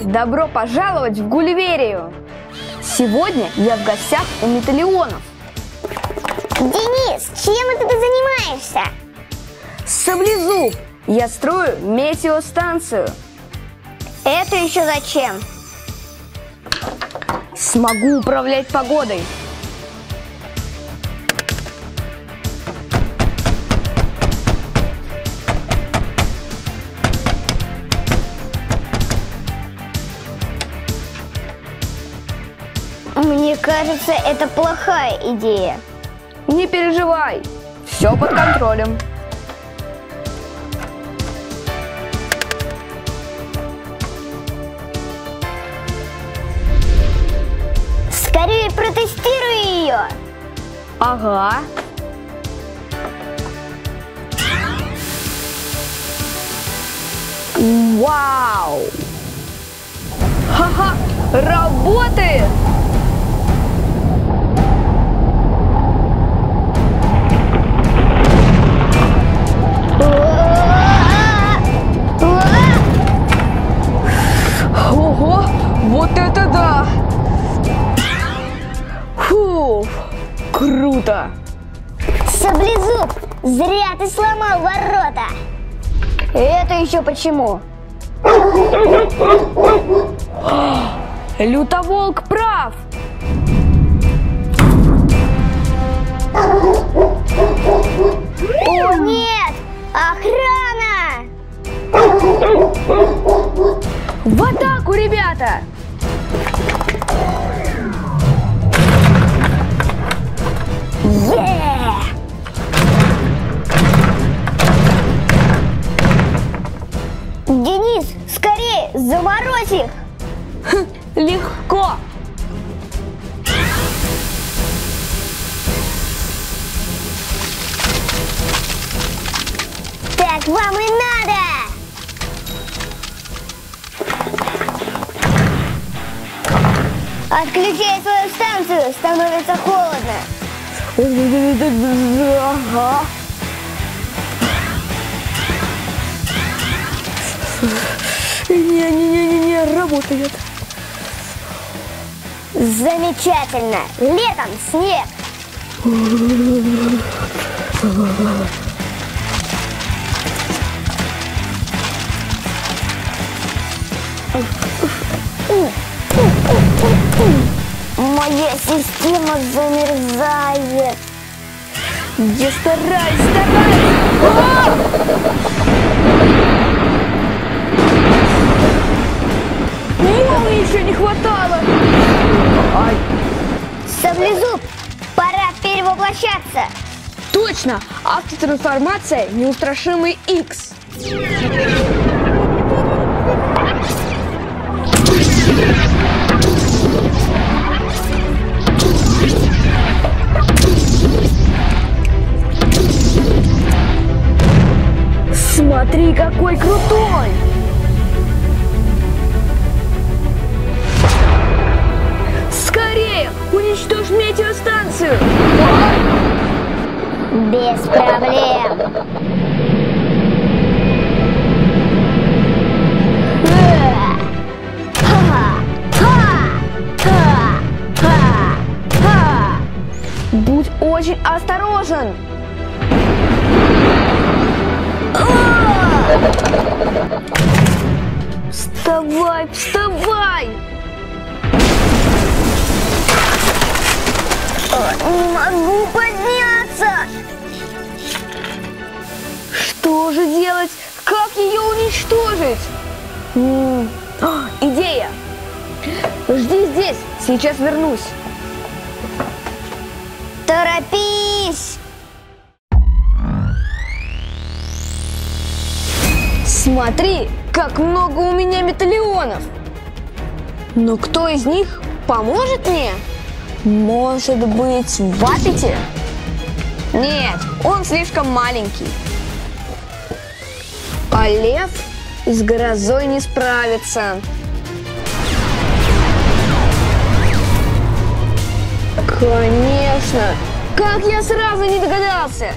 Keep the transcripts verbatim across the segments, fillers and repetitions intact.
добро пожаловать в Гулливерию! Сегодня я в гостях у металионов. Денис, чем это ты занимаешься? Саблезуб! Я строю метеостанцию. Это еще зачем? Смогу управлять погодой. Мне кажется, это плохая идея. Не переживай, все под контролем. Скорее протестируй ее. Ага. Вау! Ха-ха! Работает! Ого! Вот это да! Фу! Круто! Саблезуб, зря ты сломал ворота. Это еще почему? Лютоволк прав! О нет! Охрана! В атаку, ребята! Е! Денис, скорее, заморозь их! Хм, легко! Так вам и надо! Отключай свою станцию, становится холодно. Ага. Не-не-не-не, работает. Замечательно! Летом снег! Моя система замерзает. Я стараюсь, стараюсь! Молнии еще не хватало! Ай. Саблезуб, пора перевоплощаться. Точно! Автотрансформация неустрашимый Икс. Смотри, какой крутой! Скорее, уничтожь метеостанцию! Без проблем. Будь очень осторожен! Вставай, вставай! Не могу подняться. Что же делать? Как ее уничтожить? М, а, идея! Жди здесь, сейчас вернусь. Торопись. Смотри, как много у меня металионов. Но кто из них поможет мне? Может быть, в Аппете? Нет, он слишком маленький. А лев с грозой не справится. Конечно! Как я сразу не догадался!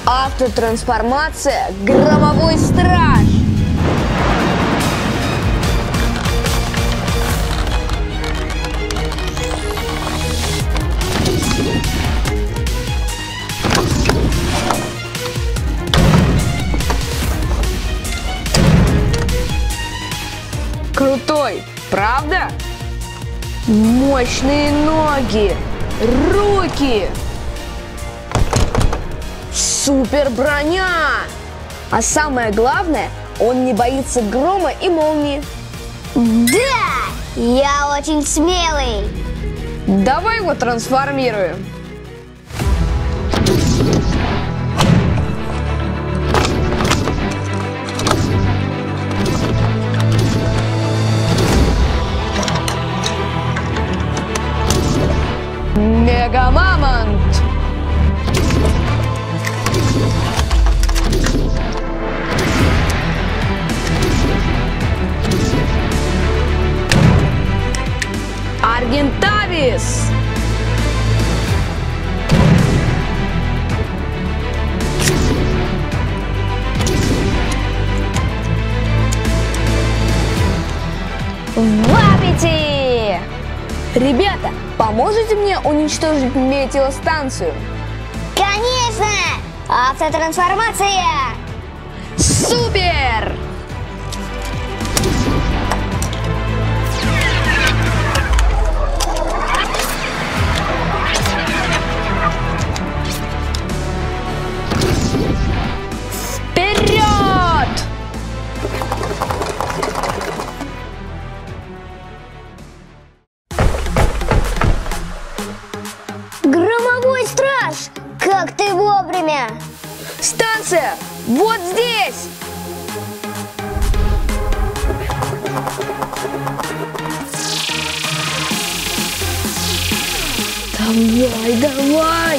Автотрансформация Громовой Страж. Крутой, правда? Мощные ноги, руки, супер броня. А самое главное, он не боится грома и молнии. Да, я очень смелый. Давай его трансформируем. Мегамамонт! Аргентавис! Вапити! Ребята, поможете мне уничтожить метеостанцию? Конечно! Автотрансформация! Супер! Вперед! Громовой Страж! Как ты вовремя! Станция вот здесь! Давай, давай!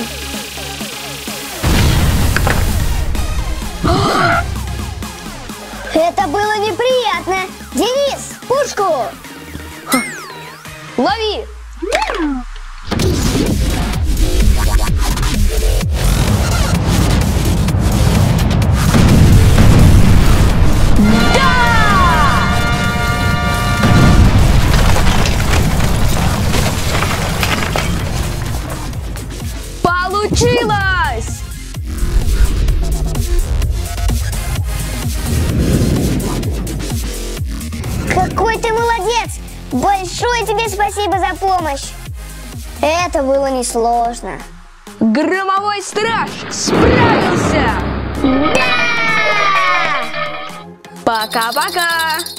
Это было неприятно! Денис, пушку! Лови! Получилось! Какой ты молодец! Большое тебе спасибо за помощь! Это было несложно. Громовой Страж справился! Да! Пока-пока!